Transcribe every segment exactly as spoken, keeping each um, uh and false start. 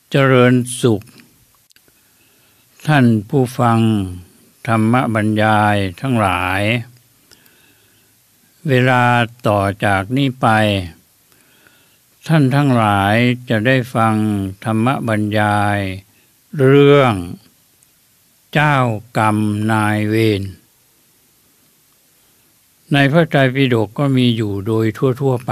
เจริญสุขท่านผู้ฟังธรรมบรรยายทั้งหลายเวลาต่อจากนี้ไปท่านทั้งหลายจะได้ฟังธรรมบรรยายเรื่องเจ้ากรรมนายเวรในพระไตรปิฎกก็มีอยู่โดยทั่วๆไป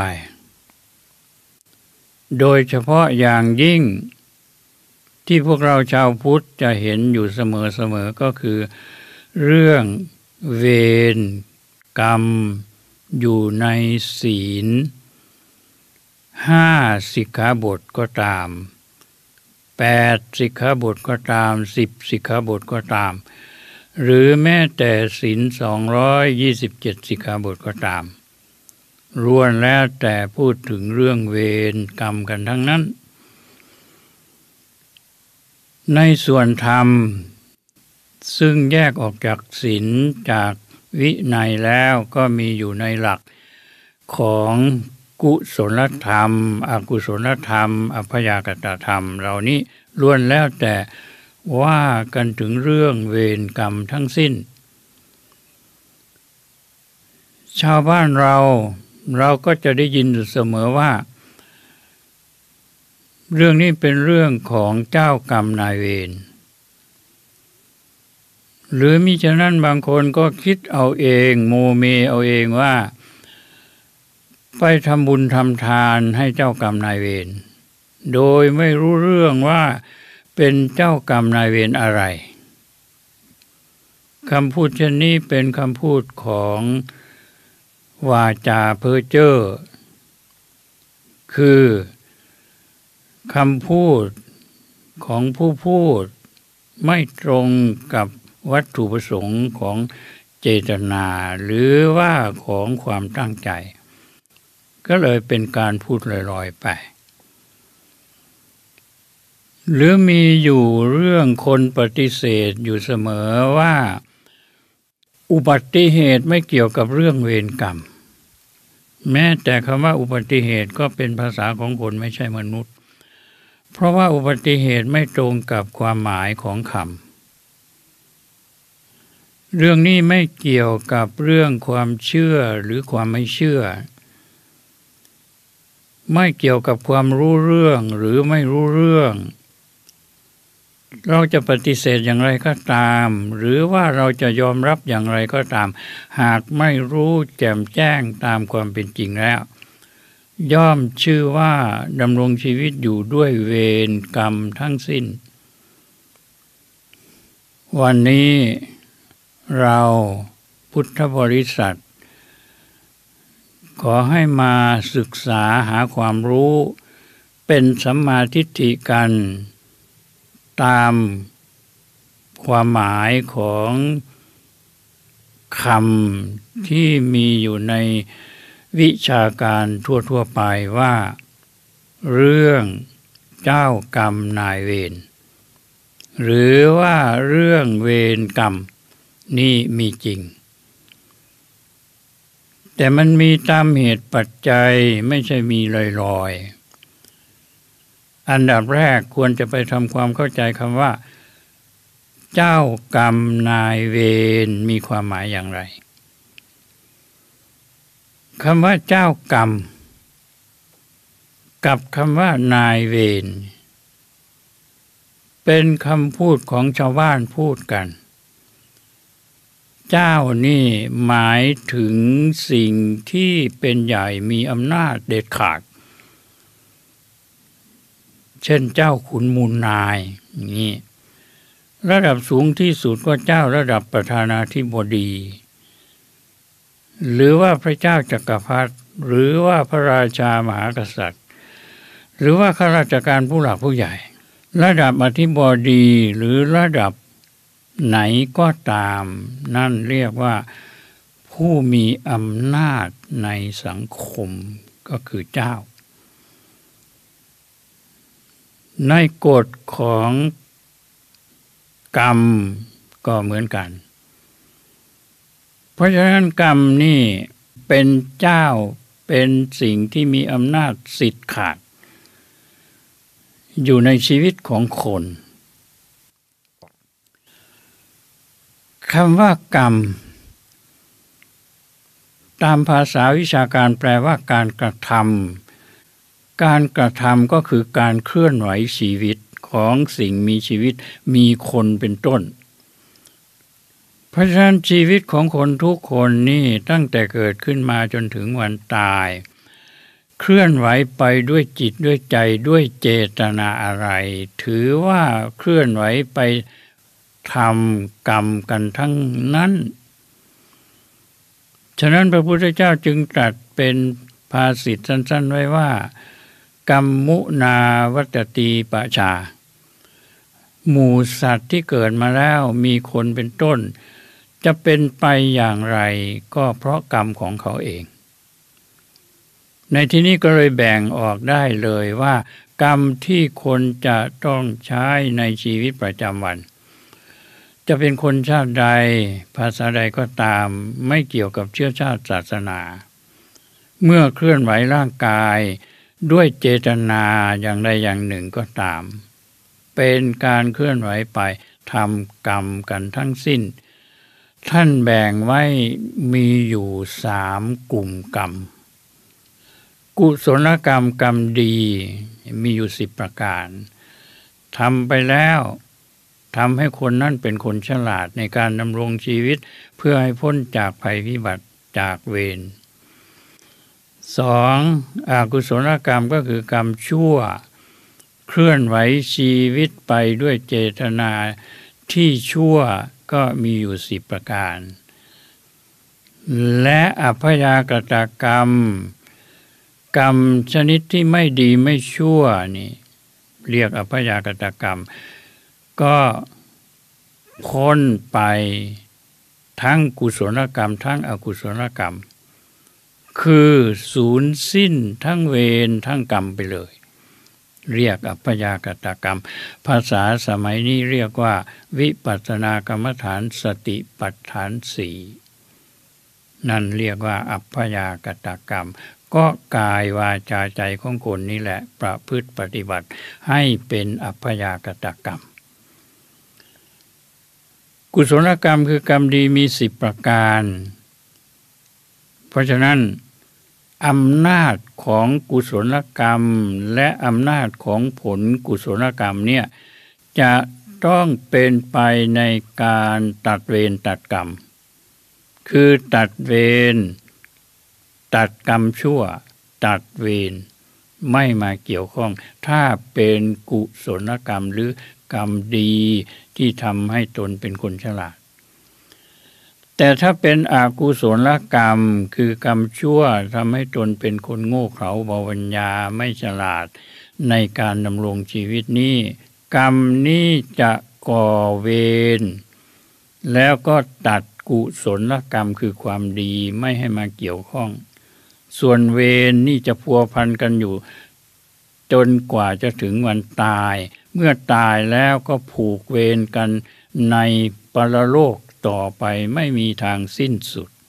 โดยเฉพาะอย่างยิ่งที่พวกเราชาวพุทธจะเห็นอยู่เสมอๆก็คือเรื่องเวรกรรมอยู่ในศีลห้าสิกขาบทก็ตามแปดสิกขาบทก็ตามสิบสิกขาบทก็ตามหรือแม้แต่ศีลสองร้อยยี่สิบเจ็ดสิกขาบทก็ตามล้วนแล้วแต่พูดถึงเรื่องเวรกรรมกันทั้งนั้นในส่วนธรรมซึ่งแยกออกจากศีลจากวินัยแล้วก็มีอยู่ในหลักของกุศลธรรมอกุศลธรรมอัพยากตธรรมเหล่านี้ล้วนแล้วแต่ว่ากันถึงเรื่องเวรกรรมทั้งสิ้นชาวบ้านเราเราก็จะได้ยินอยู่เสมอว่าเรื่องนี้เป็นเรื่องของเจ้ากรรมนายเวรหรือมิฉะนั้นบางคนก็คิดเอาเองโมเมเอาเองว่าไปทำบุญทำทานให้เจ้ากรรมนายเวรโดยไม่รู้เรื่องว่าเป็นเจ้ากรรมนายเวรอะไรคำพูดเช่นนี้เป็นคำพูดของวาจาเพ้อเจ้อคือคำพูดของผู้พูดไม่ตรงกับวัตถุประสงค์ของเจตนาหรือว่าของความตั้งใจก็เลยเป็นการพูดลอยๆไปหรือมีอยู่เรื่องคนปฏิเสธอยู่เสมอว่าอุบัติเหตุไม่เกี่ยวกับเรื่องเวรกรรมแม้แต่คำว่าอุบัติเหตุก็เป็นภาษาของคนไม่ใช่มนุษย์เพราะว่าอุบัติเหตุไม่ตรงกับความหมายของคำเรื่องนี้ไม่เกี่ยวกับเรื่องความเชื่อหรือความไม่เชื่อไม่เกี่ยวกับความรู้เรื่องหรือไม่รู้เรื่องเราจะปฏิเสธอย่างไรก็ตามหรือว่าเราจะยอมรับอย่างไรก็ตามหากไม่รู้แจ่มแจ้งตามความเป็นจริงแล้วย่อมชื่อว่าดำรงชีวิตอยู่ด้วยเวรกรรมทั้งสิ้นวันนี้เราพุทธบริษัทขอให้มาศึกษาหาความรู้เป็นสัมมาทิฏฐิกันตามความหมายของคำที่มีอยู่ในวิชาการทั่วๆไปว่าเรื่องเจ้ากรรมนายเวรหรือว่าเรื่องเวรกรรมนี่มีจริงแต่มันมีตามเหตุปัจจัยไม่ใช่มีลอยๆอันดับแรกควรจะไปทำความเข้าใจคำว่าเจ้ากรรมนายเวรมีความหมายอย่างไรคำว่าเจ้ากรรมกับคำว่านายเวรเป็นคำพูดของชาวบ้านพูดกันเจ้านี่หมายถึงสิ่งที่เป็นใหญ่มีอำนาจเด็ดขาดเช่นเจ้าขุนมูลนายนี่ระดับสูงที่สุดก็เจ้าระดับประธานาธิบดีหรือว่าพระเจ้าจักรพรรดิหรือว่าพระราชามหากษัตริย์หรือว่าข้าราชการผู้หลักผู้ใหญ่ระดับอธิบดีหรือระดับไหนก็ตามนั่นเรียกว่าผู้มีอำนาจในสังคมก็คือเจ้าในกฎของกรรมก็เหมือนกันเพราะฉะนั้นกรรมนี่เป็นเจ้าเป็นสิ่งที่มีอำนาจสิทธิ์ขาดอยู่ในชีวิตของคนคำว่ากรรมตามภาษาวิชาการแปลว่าการกระทำการกระทำก็คือการเคลื่อนไหวชีวิตของสิ่งมีชีวิตมีคนเป็นต้นเพราะฉะนั้นชีวิตของคนทุกคนนี่ตั้งแต่เกิดขึ้นมาจนถึงวันตายเคลื่อนไหวไปด้วยจิตด้วยใจด้วยเจตนาอะไรถือว่าเคลื่อนไหวไปทำกรรมกันทั้งนั้นฉะนั้นพระพุทธเจ้าจึงตรัสเป็นภาษิตสั้นๆไว้ว่ากรรมมุนาวัตตีปะชาหมู่สัตว์ที่เกิดมาแล้วมีคนเป็นต้นจะเป็นไปอย่างไรก็เพราะกรรมของเขาเองในที่นี้ก็เลยแบ่งออกได้เลยว่ากรรมที่คนจะต้องใช้ในชีวิตประจำวันจะเป็นคนชาติใดภาษาใดก็ตามไม่เกี่ยวกับเชื้อชาติศาสนาเมื่อเคลื่อนไหวร่างกายด้วยเจตนาอย่างใดอย่างหนึ่งก็ตามเป็นการเคลื่อนไหวไปทำกรรมกันทั้งสิ้นท่านแบ่งไว้มีอยู่สามกลุ่มกรรมกุศลกรรมกรรมดีมีอยู่สิบประการทำไปแล้วทำให้คนนั้นเป็นคนฉลาดในการดำรงชีวิตเพื่อให้พ้นจากภัยพิบัติจากเวรสองอกุศลกรรมก็คือกรรมชั่วเคลื่อนไหวชีวิตไปด้วยเจตนาที่ชั่วก็มีอยู่สิบประการและอัพยากตกรรมกรรมชนิดที่ไม่ดีไม่ชั่วนี่เรียกอัพยากตกรรมก็พ้นไปทั้งกุศลกรรมทั้งอกุศลกรรมคือสูญสิ้นทั้งเวรทั้งกรรมไปเลยเรียกอัพยากตกรรมภาษาสมัยนี้เรียกว่าวิปัสสนากรรมฐานสติปัฏฐานสี่นั่นเรียกว่าอัพยากตกรรมก็กายวาจาใจของคนนี่แหละประพฤติปฏิบัติให้เป็นอัพยากตกรรมกุศลกรรมคือกรรมดีมีสิบประการเพราะฉะนั้นอำนาจของกุศลกรรมและอำนาจของผลกุศลกรรมเนี่ยจะต้องเป็นไปในการตัดเวรตัดกรรมคือตัดเวรตัดกรรมชั่วตัดเวรไม่มาเกี่ยวข้องถ้าเป็นกุศลกรรมหรือกรรมดีที่ทำให้ตนเป็นคนฉลาดแต่ถ้าเป็นอกุศลกรรมคือกรรมชั่วทำให้ตนเป็นคนโง่เขลาเบาปัญญาไม่ฉลาดในการดำรงชีวิตนี้กรรมนี้จะก่อเวรแล้วก็ตัดกุศลกรรมคือความดีไม่ให้มาเกี่ยวข้องส่วนเวรนี่จะพัวพันกันอยู่จนกว่าจะถึงวันตายเมื่อตายแล้วก็ผูกเวรกันในปรโลกต่อไปไม่มีทางสิ้นสุด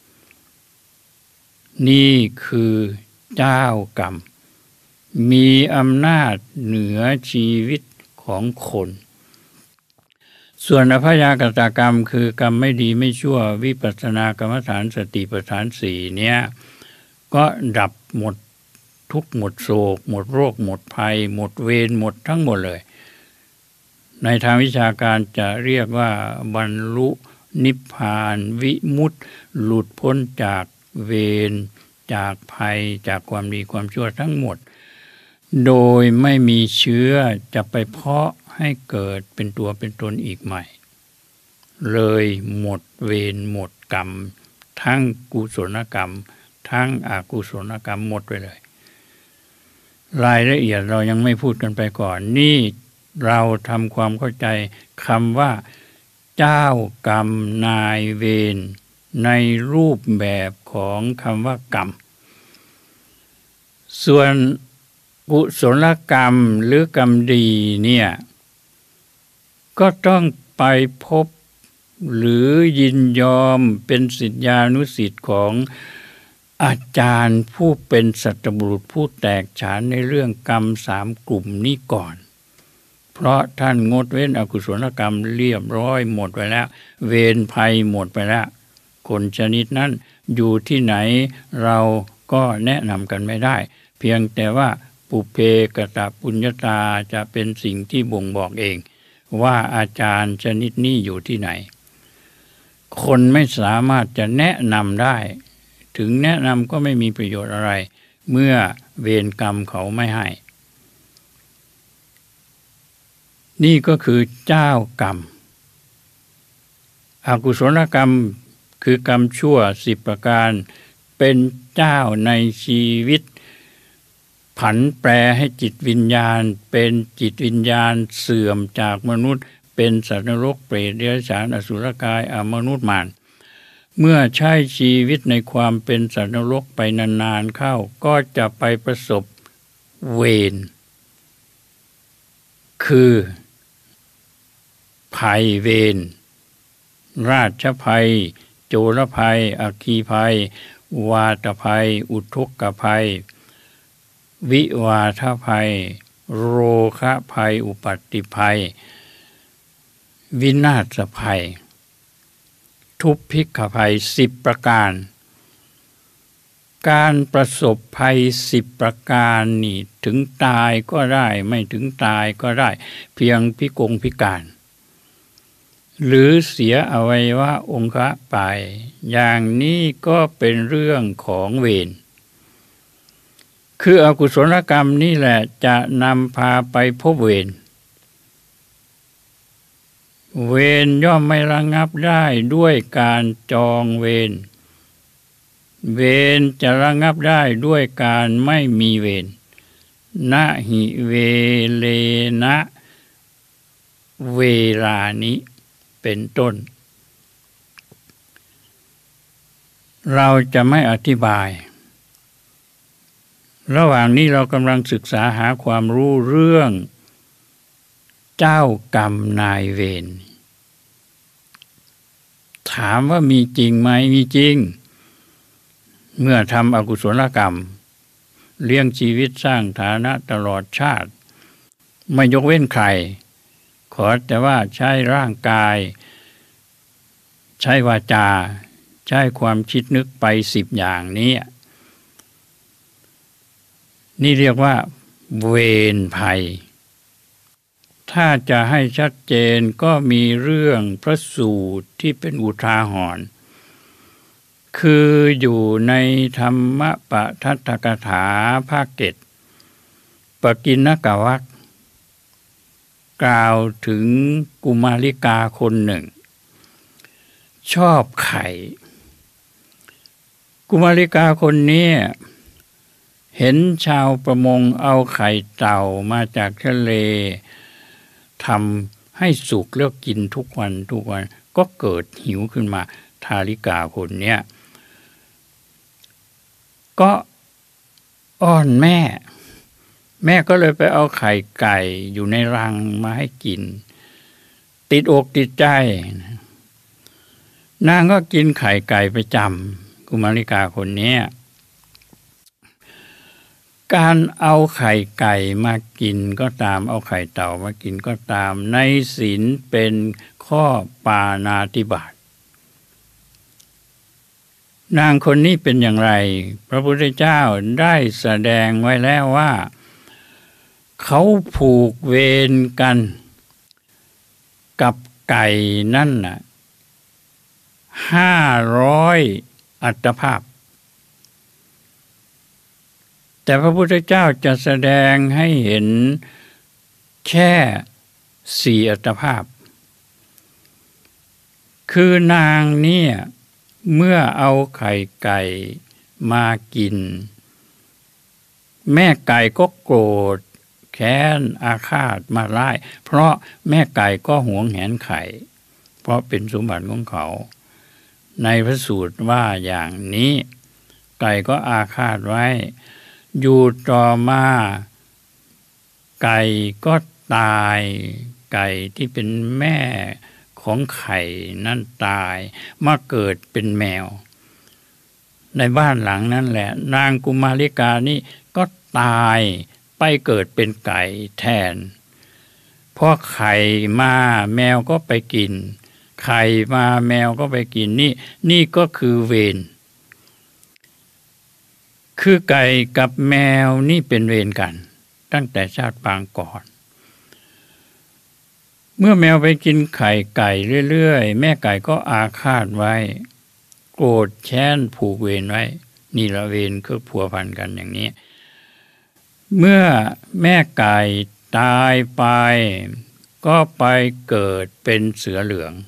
นี่คือเจ้ากรรมมีอำนาจเหนือชีวิตของคนส่วนอภยากตกรรมคือกรรมไม่ดีไม่ชั่ววิปัสสนากรรมฐานสติปัฏฐานสี่เนี่ยก็ดับหมดทุกข์หมดโศกหมดโรคหมดภัยหมดเวรหมดทั้งหมดเลยในทางวิชาการจะเรียกว่าบรรลุนิพพานวิมุตติหลุดพ้นจากเวรจากภัยจากความดีความชั่วทั้งหมดโดยไม่มีเชื้อจะไปเพาะให้เกิดเป็นตัวเป็นตนอีกใหม่เลยหมดเวรหมดกรรมทั้งกุศลกรรมทั้งอกุศลกรรมหมดไปเลยรายละเอียดเรายังไม่พูดกันไปก่อนนี่เราทำความเข้าใจคำว่าเจ้ากรรมนายเวรในรูปแบบของคำว่ากรรมส่วนกุศลกรรมหรือกรรมดีเนี่ยก็ต้องไปพบหรือยินยอมเป็นศิษยานุศิษย์ของอาจารย์ผู้เป็นสัตบุรุษผู้แตกฉานในเรื่องกรรมสามกลุ่มนี้ก่อนเพราะท่านงดเว้นอกุศลกรรมเรียบร้อยหมดไปแล้วเวรภัยหมดไปแล้วคนชนิดนั้นอยู่ที่ไหนเราก็แนะนำกันไม่ได้เพียงแต่ว่าปุเพกตปุญญาตาจะเป็นสิ่งที่บ่งบอกเองว่าอาจารย์ชนิดนี้อยู่ที่ไหนคนไม่สามารถจะแนะนำได้ถึงแนะนำก็ไม่มีประโยชน์อะไรเมื่อเวรกรรมเขาไม่ให้นี่ก็คือเจ้ากรรมอกุศลกรรมคือกรรมชั่วสิบประการเป็นเจ้าในชีวิตผันแปรให้จิตวิญญาณเป็นจิตวิญญาณเสื่อมจากมนุษย์เป็นสัตว์นรกเปรตเดรัจฉานอสุรกายอมนุษย์มารเมื่อใช้ชีวิตในความเป็นสัตว์นรกไปนานๆเข้าก็จะไปประสบเวรคือภัยเวรราชภัยโจรภัยอัคคีภัยวาตภัยอุทกภัยวิวาทภัยโรคะภัยอุปัตติภัยวินาศภัยทุพพิกภัยสิบประการการประสบภัยสิบประการนี่ถึงตายก็ได้ไม่ถึงตายก็ได้เพียงพิกลพิการหรือเสียอวัยวะองคะไปอย่างนี้ก็เป็นเรื่องของเวรคืออกุศลกรรมนี่แหละจะนำพาไปพบเวรเวรย่อมไม่ระงับได้ด้วยการจองเวรเวรจะระงับได้ด้วยการไม่มีเวรนะหิเวเลนะเวลานี้เป็นต้นเราจะไม่อธิบายระหว่างนี้เรากำลังศึกษาหาความรู้เรื่องเจ้ากรรมนายเวรถามว่ามีจริงไหมมีจริงเมื่อทำอกุศลกรรมเลี้ยงชีวิตสร้างฐานะตลอดชาติไม่ยกเว้นใครขอแต่ว่าใช้ร่างกายใช้วาจาใช้ความคิดนึกไปสิบอย่างนี้นี่เรียกว่าเวรภัยถ้าจะให้ชัดเจนก็มีเรื่องพระสูตรที่เป็นอุทาหรณ์คืออยู่ในธรรมปทัฏฐกถาภาคเจ็ดปกิณกวรรคกล่าวถึงกุมาริกาคนหนึ่งชอบไข่กุมาริกาคนนี้เห็นชาวประมงเอาไข่เต่ามาจากทะเลทำให้สุกแล้วกินทุกวันทุกวันก็เกิดหิวขึ้นมาทาริกาคนเนี้ยก็อ้อนแม่แม่ก็เลยไปเอาไข่ไก่อยู่ในรังมาให้กินติดอกติดใจนางก็กินไข่ไก่ประจำกุมาริกาคนนี้การเอาไข่ไก่มากินก็ตามเอาไข่เต่ามากินก็ตามในศีลเป็นข้อปาณาติบาตนางคนนี้เป็นอย่างไรพระพุทธเจ้าได้แสดงไว้แล้วว่าเขาผูกเวรกันกับไก่นั่นน่ะห้าร้อยอัตภาพแต่พระพุทธเจ้าจะแสดงให้เห็นแค่สี่อัตภาพคือนางเนี่ยเมื่อเอาไข่ไก่มากินแม่ไก่ก็โกรธแค้นอาฆาตมาร้ายเพราะแม่ไก่ก็หวงแหนไข่เพราะเป็นสมบัติของเขาในพระสูตรว่าอย่างนี้ไก่ก็อาฆาตไว้อยู่ต่อมาไก่ก็ตายไก่ที่เป็นแม่ของไข่นั้นตายมาเกิดเป็นแมวในบ้านหลังนั้นแหละนางกุมาริกานี่ก็ตายไปเกิดเป็นไก่แทนพอไข่มาแมวก็ไปกินไข่มาแมวก็ไปกินนี่นี่ก็คือเวรคือไก่กับแมวนี่เป็นเวรกันตั้งแต่ชาติปางก่อนเมื่อแมวไปกินไข่ไก่เรื่อยๆแม่ไก่ก็อาฆาตไว้โกรธแค้นผูกเวรไว้นี่ละเวรก็พัวพันกันอย่างนี้เมื่อแม่ไก่ตายไปก็ไปเกิดเป็นเสือเหลือง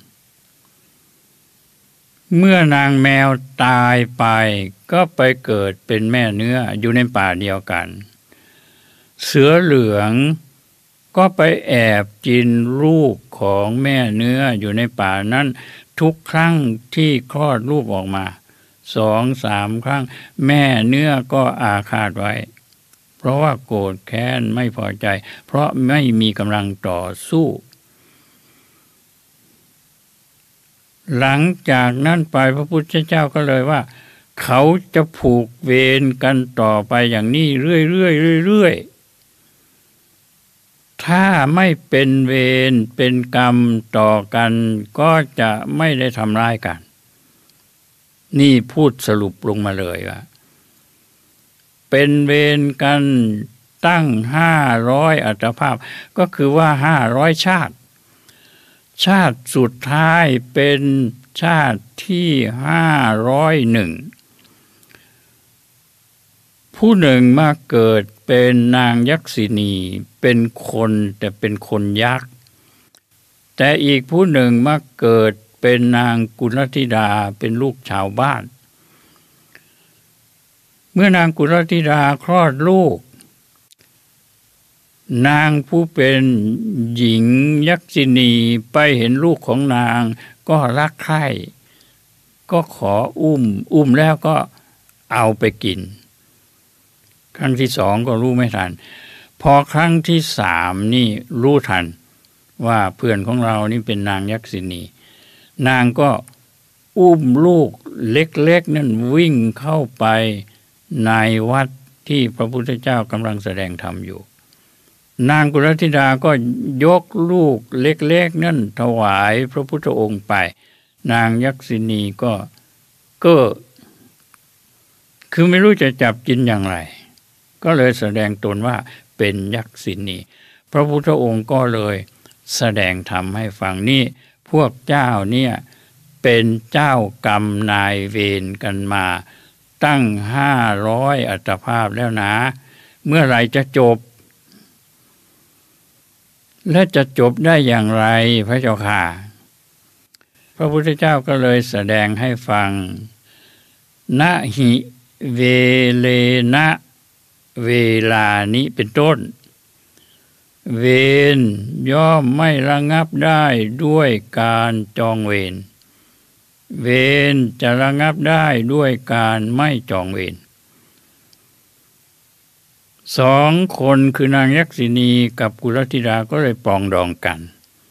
เมื่อนางแมวตายไปก็ไปเกิดเป็นแม่เนื้ออยู่ในป่าเดียวกันเสือเหลืองก็ไปแอบกินลูกของแม่เนื้ออยู่ในป่านั้นทุกครั้งที่คลอดลูกออกมาสองสามครั้งแม่เนื้อก็อาฆาตไว้เพราะว่าโกรธแค้นไม่พอใจเพราะไม่มีกำลังต่อสู้หลังจากนั้นไปพระพุทธเจ้าก็เลยว่าเขาจะผูกเวรกันต่อไปอย่างนี้เรื่อยๆเรื่อยๆถ้าไม่เป็นเวรเป็นกรรมต่อกันก็จะไม่ได้ทำร้ายกันนี่พูดสรุปลงมาเลยว่าเป็นเวรกันตั้งห้าร้อยอัตภาพก็คือว่าห้าร้อยชาติชาติสุดท้ายเป็นชาติที่ห้าร้อยหนึ่งผู้หนึ่งมาเกิดเป็นนางยักษิณีเป็นคนแต่เป็นคนยักษ์แต่อีกผู้หนึ่งมาเกิดเป็นนางกุลธิดาเป็นลูกชาวบ้านเมื่อนางกุลธิดาคลอดลูกนางผู้เป็นหญิงยักษิณีไปเห็นลูกของนางก็รักใคร่ก็ขออุ้มอุ้มแล้วก็เอาไปกินครั้งที่สองก็รู้ไม่ทันพอครั้งที่สามนี่รู้ทันว่าเพื่อนของเรานี่เป็นนางยักษิณีนางก็อุ้มลูกเล็กๆนั่นวิ่งเข้าไปในวัดที่พระพุทธเจ้ากำลังแสดงธรรมอยู่นางกุลธิดาก็ยกลูกเล็กๆนั่นถวายพระพุทธองค์ไปนางยักษิณีก็ก็คือไม่รู้จะจับกินอย่างไรก็เลยแสดงตนว่าเป็นยักษิณีพระพุทธองค์ก็เลยแสดงธรรมให้ฟังนี่พวกเจ้าเนี่ยเป็นเจ้ากรรมนายเวรกันมาตั้งห้าร้อยอัตภาพแล้วนะเมื่อไหร่จะจบและจะจบได้อย่างไรพระเจ้าค่ะพระพุทธเจ้าก็เลยแสดงให้ฟังนะหิเวเลนะเวลานี้เป็นต้นเวรย่อมไม่ระงับได้ด้วยการจองเวรเวรจะระงับได้ด้วยการไม่จองเวรสองคนคือนางยักษิณีกับกุลธิดาก็เลยปรองดองกัน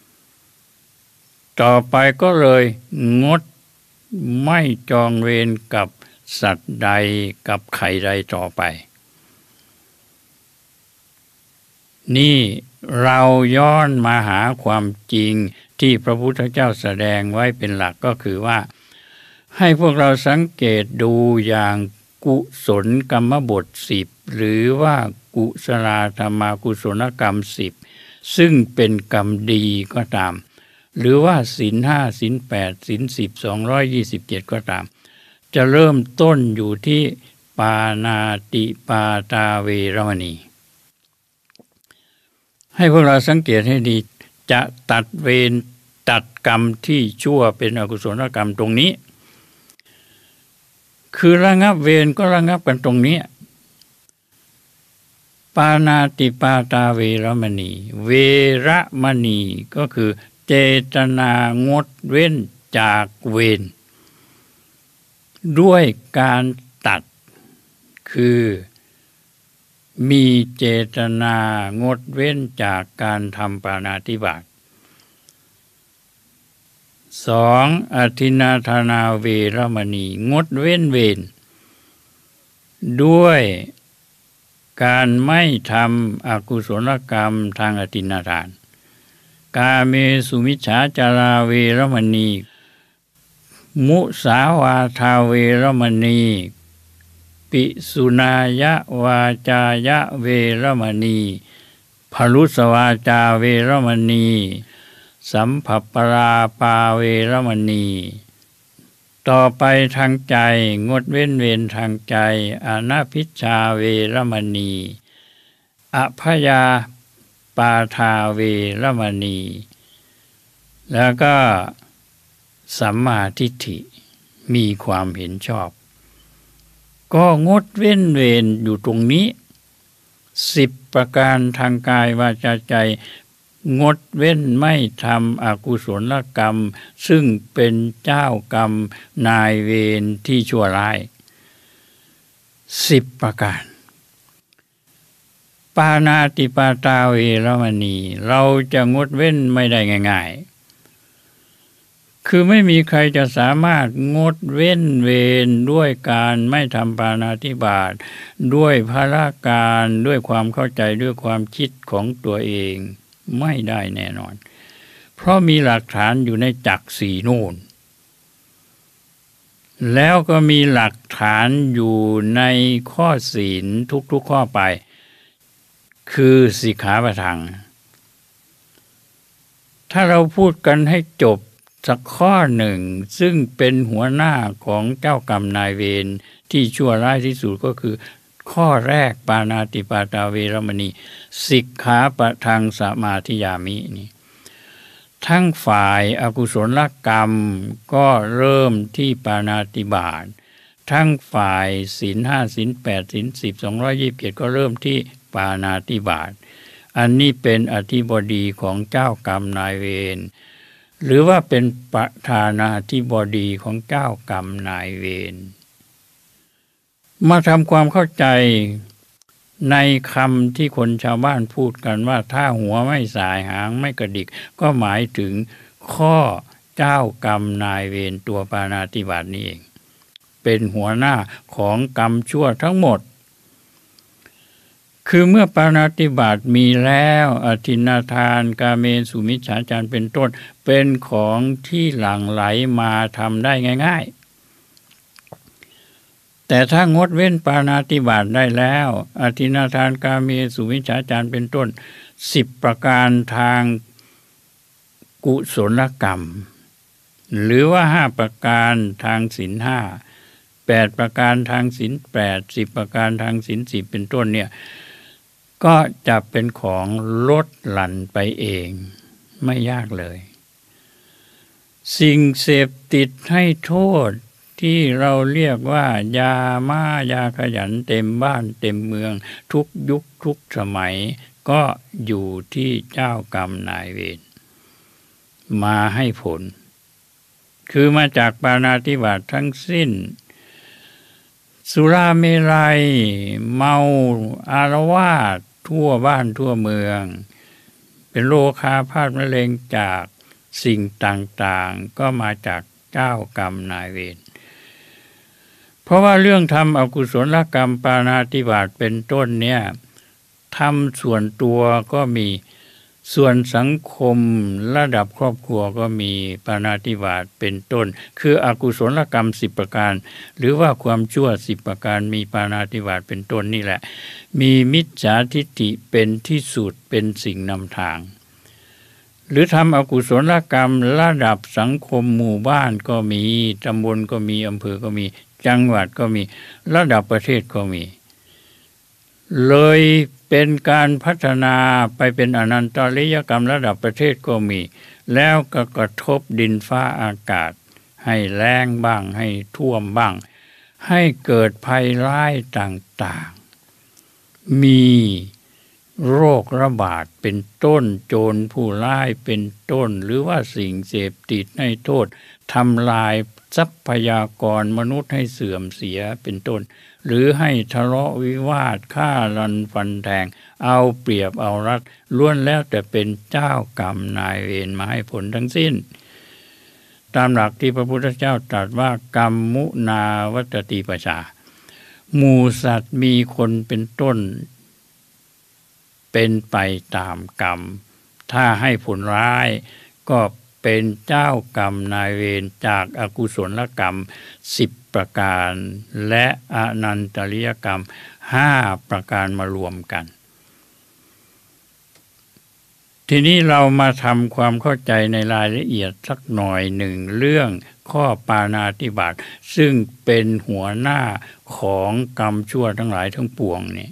ต่อไปก็เลยงดไม่จองเวรกับสัตว์ใดกับไข่ใดต่อไปนี่เราย้อนมาหาความจริงที่พระพุทธเจ้าแสดงไว้เป็นหลักก็คือว่าให้พวกเราสังเกตดูอย่างกุศลกรรมบทสิบหรือว่ากุศลธรรมากุศลกรรมสิบซึ่งเป็นกรรมดีก็ตามหรือว่าศีลห้าศีลแปดศีลสิบสองร้อยยี่สิบเจ็ดก็ตามจะเริ่มต้นอยู่ที่ปานาติปาตาเวรมณีให้พวกเราสังเกตให้ดีจะตัดเวรตัดกรรมที่ชั่วเป็นอกุศลกรรมตรงนี้คือระงับเวรก็ระงับกันตรงนี้ปานาติปาตาเวรมณีเวรมณีก็คือเจตนางดเว้นจากเวรด้วยการตัดคือมีเจตนางดเว้นจากการทำปาณาติบาตสองอทินาทนาเวรมณีงดเว้นเวรด้วยการไม่ทำอกุศลกรรมทางอทินาทานกาเมสุมิจฉาจาราเวรมณีมุสาวาทาเวรมณีปิสุนายะวาจายะเวรมณีพลุสวาจาเวรมณีสัมผัสปราปาเวรมณีต่อไปทางใจงดเว้นเวรทางใจอนาพิชชาเวรมณีอภยาปาทาเวรมณีแล้วก็สัมมาทิฏฐิมีความเห็นชอบก็งดเว้นเวรอยู่ตรงนี้สิบประการทางกายวาจาใจงดเว้นไม่ทำอกุศลกรรมซึ่งเป็นเจ้ากรรมนายเวรที่ชั่วร้ายสิบประการปาณาติปาตาเวรมณีเราจะงดเว้นไม่ได้ง่ายๆคือไม่มีใครจะสามารถงดเว้นเวรด้วยการไม่ทำปาณาติบาตด้วยภาระการด้วยความเข้าใจด้วยความคิดของตัวเองไม่ได้แน่นอนเพราะมีหลักฐานอยู่ในจักรสี่โน่นแล้วก็มีหลักฐานอยู่ในข้อศีลทุกๆข้อไปคือสิกขาปะทังถ้าเราพูดกันให้จบสักข้อหนึ่งซึ่งเป็นหัวหน้าของเจ้ากรรมนายเวรที่ชั่วร้ายที่สุดก็คือข้อแรกปาณาติปาตาเวรมณีสิกขาปะทังสมาธิยามินี่ทั้งฝ่ายอกุศลกรรมก็เริ่มที่ปาณาติบาตทั้งฝ่ายศีลห้าศีลแปดศีลสิบสองร้อยยี่สิบเจ็ดก็เริ่มที่ปาณาติบาตอันนี้เป็นอธิบดีของเจ้ากรรมนายเวรหรือว่าเป็นประธานาธิบดีของเจ้ากรรมนายเวรมาทำความเข้าใจในคำที่คนชาวบ้านพูดกันว่าถ้าหัวไม่สายหางไม่กระดิกก็หมายถึงข้อเจ้ากรรมนายเวรตัวปาณาติบาตนี่เองเป็นหัวหน้าของกรรมชั่วทั้งหมดคือเมื่อปาณาติบาตมีแล้วอทินนาทานกาเมสุมิจฉาจารเป็นต้นเป็นของที่หลั่งไหลมาทำได้ง่ายๆแต่ถ้างดเว้นปาณาติบาตได้แล้วอทินนาทานกาเมสุมิจฉาจารเป็นต้นสิบประการทางกุศลกรรมหรือว่าห้าประการทางศีลห้าแปดประการทางศีลแปดสิบประการทางศีลสิบเป็นต้นเนี่ยก็จะเป็นของลดหลั่นไปเองไม่ยากเลยสิ่งเสพติดให้โทษที่เราเรียกว่ายามายาขยันเต็มบ้านเต็มเมืองทุกยุคทุกสมัยก็อยู่ที่เจ้ากรรมนายเวรมาให้ผลคือมาจากปาณาติบาตทั้งสิ้นสุราเมรัยเมาอาละวาดทั่วบ้านทั่วเมืองเป็นโรคาพาธมะเร็งจากสิ่งต่างๆก็มาจากเจ้ากรรมนายเวรเพราะว่าเรื่องทำอกุศลกรรมปาณาติบาตเป็นต้นเนี่ยทำส่วนตัวก็มีส่วนสังคมระดับครอบครัวก็มีปาณาติบาตเป็นต้นคืออกุศลกรรมสิบประการหรือว่าความชั่วสิบประการมีปาณาติบาตเป็นต้นนี่แหละมีมิจฉาทิฏฐิเป็นที่สุดเป็นสิ่งนำทางหรือทำอกุศลกรรมระดับสังคมหมู่บ้านก็มีตำบลก็มีอำเภอก็มีจังหวัดก็มีระดับประเทศก็มีเลยเป็นการพัฒนาไปเป็นอนันตริยกรรมระดับประเทศก็มีแล้วก็กระทบดินฟ้าอากาศให้แล้งบ้างให้ท่วมบ้างให้เกิดภัยร้ายต่างๆมีโรคระบาดเป็นต้นโจรผู้ร้ายเป็นต้นหรือว่าสิ่งเสพติดให้โทษทำลายทรัพยากรมนุษย์ให้เสื่อมเสียเป็นต้นหรือให้ทะเลาะวิวาทฆ่ารันฟันแทงเอาเปรียบเอารัดล้วนแล้วแต่เป็นเจ้ากรรมนายเวรมาให้ผลทั้งสิ้นตามหลักที่พระพุทธเจ้าตรัสว่ากรรมมุนาวัตติปัชชาหมู่สัตว์มีคนเป็นต้นเป็นไปตามกรรมถ้าให้ผลร้ายก็เป็นเจ้ากรรมนายเวรจากอกุศลกรรมสิบประการและอนันตริยกรรมห้าประการมารวมกันทีนี้เรามาทำความเข้าใจในรายละเอียดสักหน่อยหนึ่งเรื่องข้อปาณาติบาตซึ่งเป็นหัวหน้าของกรรมชั่วทั้งหลายทั้งปวงนี่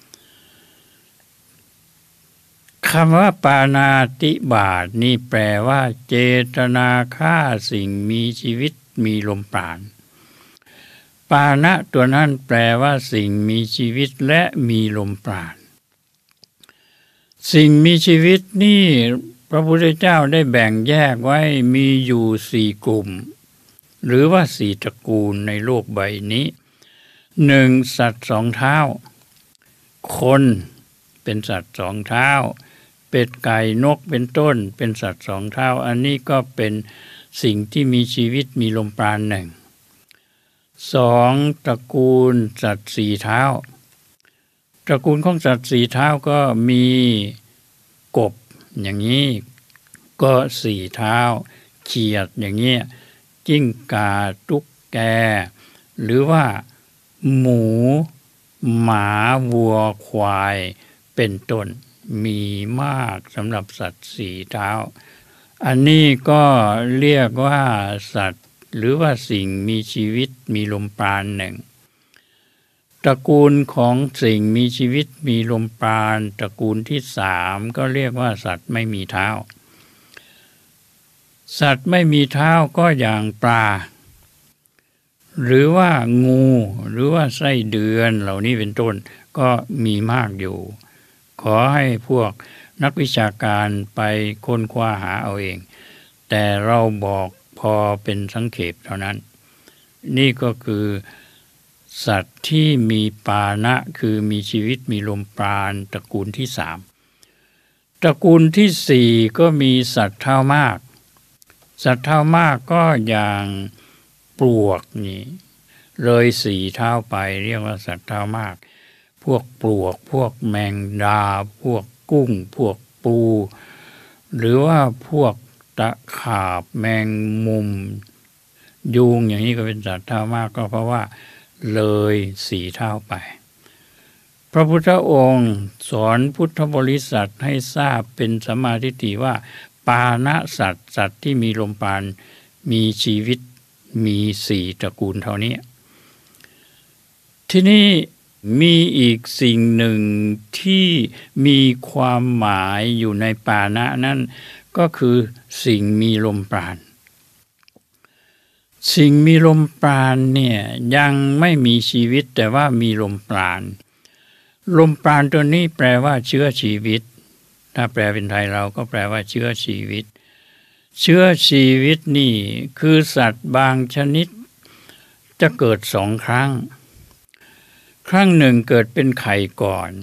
คำว่าปาณาติบาตนี่แปลว่าเจตนาฆ่าสิ่งมีชีวิตมีลมปราณปานะตัวนั้นแปลว่าสิ่งมีชีวิตและมีลมปราณสิ่งมีชีวิตนี่พระพุทธเจ้าได้แบ่งแยกไว้มีอยู่สี่กลุ่มหรือว่าสี่ตระกูลในโลกใบนี้หนึ่งสัตว์สองเท้าคนเป็นสัตว์สองเท้าเป็ดไก่นกเป็นต้นเป็นสัตว์สองเท้าอันนี้ก็เป็นสิ่งที่มีชีวิตมีลมปราณหนึ่งสองตระกูลสัตว์สี่เท้าตระกูลของสัตว์สี่เท้าก็มีกบอย่างนี้ก็สี่เท้าเขียดอย่างนี้จิ้งก่าตุ๊กแกหรือว่าหมูหมาวัวควายเป็นต้นมีมากสำหรับสัตว์สี่เท้าอันนี้ก็เรียกว่าสัตว์หรือว่าสิ่งมีชีวิตมีลมปราณหนึ่งตระกูลของสิ่งมีชีวิตมีลมปราณตระกูลที่สามก็เรียกว่าสัตว์ไม่มีเท้าสัตว์ไม่มีเท้าก็อย่างปลาหรือว่างูหรือว่าไส้เดือนเหล่านี้เป็นต้นก็มีมากอยู่ขอให้พวกนักวิชาการไปค้นคว้าหาเอาเองแต่เราบอกพอเป็นสังเขปเท่านั้นนี่ก็คือสัตว์ที่มีปานะคือมีชีวิตมีลมปราณตระกูลที่สามตระกูลที่สี่ก็มีสัตว์เท้ามากสัตว์เท้ามากก็อย่างปลวกนี่เลยสี่เท้าไปเรียกว่าสัตว์เท้ามากพวกปลวกพวกแมงดาพวกกุ้งพวกปูหรือว่าพวกตะขาบแมงมุมยุงอย่างนี้ก็เป็นสัตว์เท้ามากก็เพราะว่าเลยสี่เท้าไปพระพุทธองค์สอนพุทธบริษัทให้ทราบเป็นสัมมาทิฏฐิว่าปานะสัตว์สัตว์ที่มีลมปราณมีชีวิตมีสี่ตระกูลเท่านี้ที่นี่มีอีกสิ่งหนึ่งที่มีความหมายอยู่ในปานะนั่นก็คือสิ่งมีลมปราณสิ่งมีลมปราณเนี่ยยังไม่มีชีวิตแต่ว่ามีลมปราณลมปราณตัวนี้แปลว่าเชื้อชีวิตถ้าแปลเป็นไทยเราก็แปลว่าเชื้อชีวิตเชื้อชีวิตนี่คือสัตว์บางชนิดจะเกิดสองครั้งครั้งหนึ่งเกิดเป็นไข่ก่อน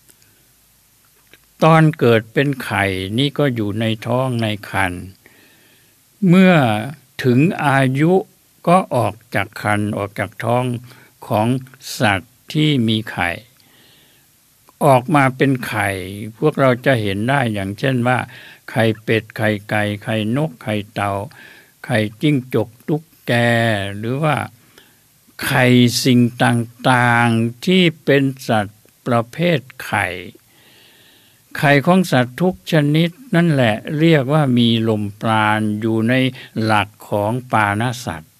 ตอนเกิดเป็นไข่นี่ก็อยู่ในท้องในครรภ์เมื่อถึงอายุก็ออกจากครรภ์ออกจากท้องของสัตว์ที่มีไข่ออกมาเป็นไข่พวกเราจะเห็นได้อย่างเช่นว่าไข่เป็ดไข่ไก่ไข่นกไข่เต่าไข่จิ้งจกตุ๊กแกหรือว่าไข่สิ่งต่างๆที่เป็นสัตว์ประเภทไข่ไข่ของสัตว์ทุกชนิดนั่นแหละเรียกว่ามีลมปราณอยู่ในหลักของปาณสัตว์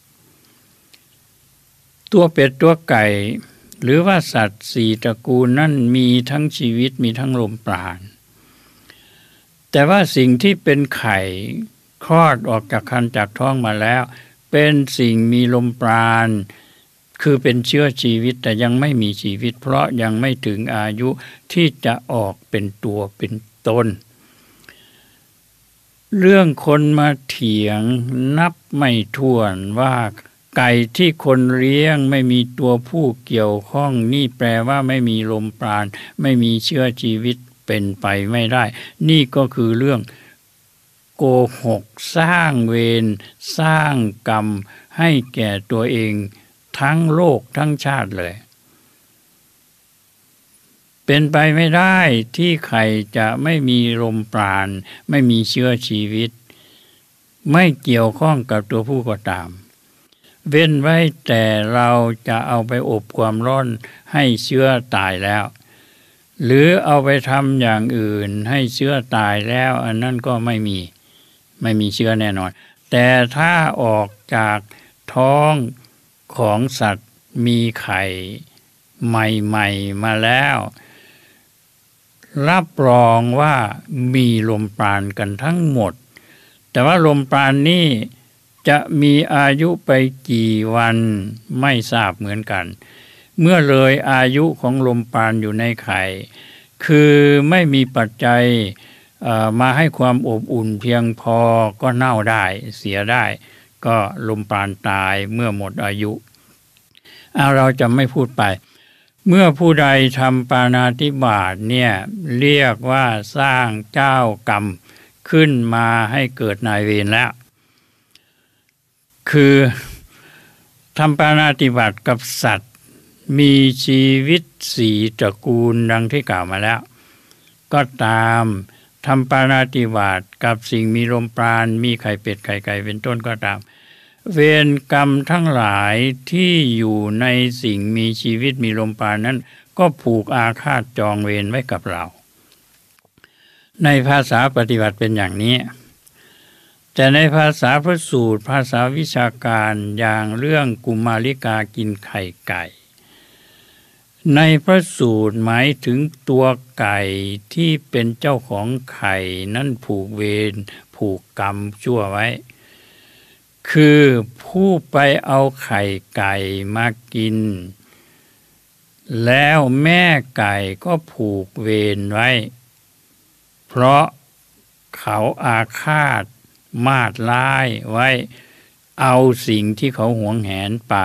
ตัวเป็ดตัวไก่หรือว่าสัตว์สี่ตระกูลนั่นมีทั้งชีวิตมีทั้งลมปราณแต่ว่าสิ่งที่เป็นไข่คลอดออกจากครรภ์จากท้องมาแล้วเป็นสิ่งมีลมปราณคือเป็นเชื้อชีวิตแต่ยังไม่มีชีวิตเพราะยังไม่ถึงอายุที่จะออกเป็นตัวเป็นตนเรื่องคนมาเถียงนับไม่ถ้วนว่าไก่ที่คนเลี้ยงไม่มีตัวผู้เกี่ยวข้องนี่แปลว่าไม่มีลมปราณไม่มีเชื้อชีวิตเป็นไปไม่ได้นี่ก็คือเรื่องโกหกสร้างเวรสร้างกรรมให้แก่ตัวเองทั้งโลกทั้งชาติเลยเป็นไปไม่ได้ที่ใครจะไม่มีลมปราณไม่มีเชื้อชีวิตไม่เกี่ยวข้องกับตัวผู้ก็ตามเว้นไว้แต่เราจะเอาไปอบความร้อนให้เชื้อตายแล้วหรือเอาไปทำอย่างอื่นให้เชื้อตายแล้วอันนั้นก็ไม่มีไม่มีเชื้อแน่นอนแต่ถ้าออกจากท้องของสัตว์มีไข่ใหม่ๆมาแล้วรับรองว่ามีลมปราณกันทั้งหมดแต่ว่าลมปราณนี้จะมีอายุไปกี่วันไม่ทราบเหมือนกันเมื่อเลยอายุของลมปราณอยู่ในไข่คือไม่มีปัจจัยมาให้ความอบอุ่นเพียงพอก็เน่าได้เสียได้ก็ลมปราณตายเมื่อหมดอายุเอาเราจะไม่พูดไปเมื่อผู้ใดทำปาณาติบาตเนี่ยเรียกว่าสร้างเจ้ากรรมขึ้นมาให้เกิดนายเวรแล้วคือทำปาณาติบาตกับสัตว์มีชีวิตสี่ตระกูลดังที่กล่าวมาแล้วก็ตามทำปาณาติบาตกับสิ่งมีลมปราณมีไข่เป็ดไข่ไก่เป็นต้นก็ตามเวรกรรมทั้งหลายที่อยู่ในสิ่งมีชีวิตมีลมปราณนั้นก็ผูกอาฆาตจองเวรไว้กับเราในภาษาปฏิบัติเป็นอย่างนี้แต่ในภาษาพระสูตรภาษาวิชาการอย่างเรื่องกุมาริกากินไข่ไก่ในพระสูตรหมายถึงตัวไก่ที่เป็นเจ้าของไข่นั้นผูกเวรผูกกรรมชั่วไว้คือผู้ไปเอาไข่ไก่มากินแล้วแม่ไก่ก็ผูกเวรไว้เพราะเขาอาฆาตมาดร้ายไว้เอาสิ่งที่เขาหวงแหนไป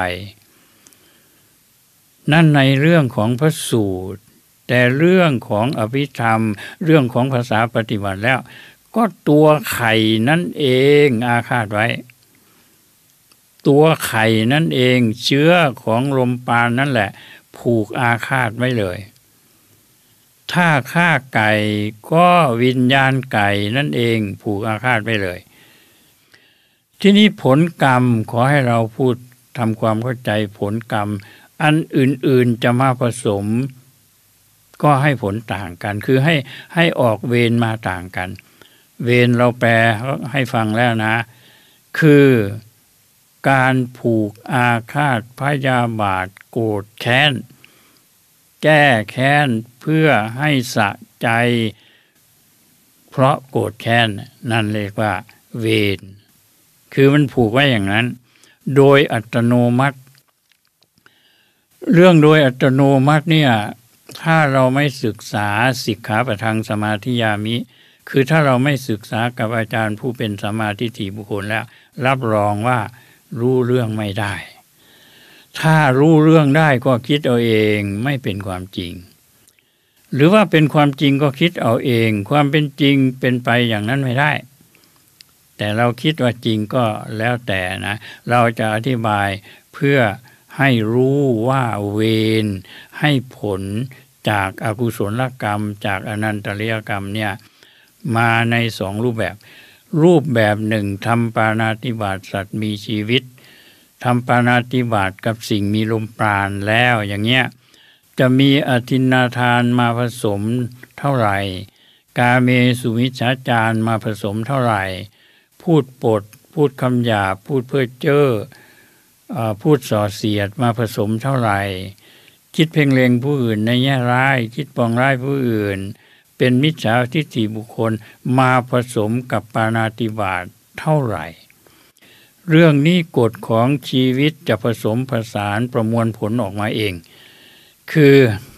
นั่นในเรื่องของพระสูตรแต่เรื่องของอภิธรรมเรื่องของภาษาปฏิบัติแล้วก็ตัวไข่นั่นเองอาฆาตไว้ตัวไข่นั่นเองเชื้อของลมปราณนั่นแหละผูกอาฆาตไว้เลยถ้าฆ่าไก่ก็วิญญาณไก่นั่นเองผูกอาฆาตไว้เลยทีนี้ผลกรรมขอให้เราพูดทำความเข้าใจผลกรรมอันอื่นๆจะมาผสมก็ให้ผลต่างกันคือให้ให้ออกเวรมาต่างกันเวรเราแปลให้ฟังแล้วนะคือการผูกอาฆาตพยาบาทโกรธแค้นแก้แค้นเพื่อให้สะใจเพราะโกรธแค้นนั่นเรียกว่าเวรคือมันผูกไว้อย่างนั้นโดยอัตโนมัติเรื่องโดยอัตโนมัติเนี่ยถ้าเราไม่ศึกษาสิกขาปะทังสมาธิยามิคือถ้าเราไม่ศึกษากับอาจารย์ผู้เป็นสัมมาทิฏฐิบุคคลแล้วรับรองว่ารู้เรื่องไม่ได้ถ้ารู้เรื่องได้ก็คิดเอาเองไม่เป็นความจริงหรือว่าเป็นความจริงก็คิดเอาเองความเป็นจริงเป็นไปอย่างนั้นไม่ได้แต่เราคิดว่าจริงก็แล้วแต่นะเราจะอธิบายเพื่อให้รู้ว่าเวรให้ผลจากอกุศลกรรมจากอนันตริยกรรมเนี่ยมาในสองรูปแบบรูปแบบหนึ่งทำปาณาติบาตสัตว์มีชีวิตทำปาณาติบาตกับสิ่งมีลมปราณแล้วอย่างเงี้ยจะมีอทินนาทานมาผสมเท่าไหร่กาเมสุมิจฉาจารมาผสมเท่าไหร่พูดปดพูดคำหยาบพูดเพ้อเจ้อพูดส่อเสียดมาผสมเท่าไหร่คิดเพ่งเล็งผู้อื่นในแง่ร้ายคิดปองร้ายผู้อื่นเป็นมิจฉาทิฏฐิบุคคลมาผสมกับปาณาติบาตเท่าไหร่เรื่องนี้กฎของชีวิตจะผสมผสานประมวลผลออกมาเองคือ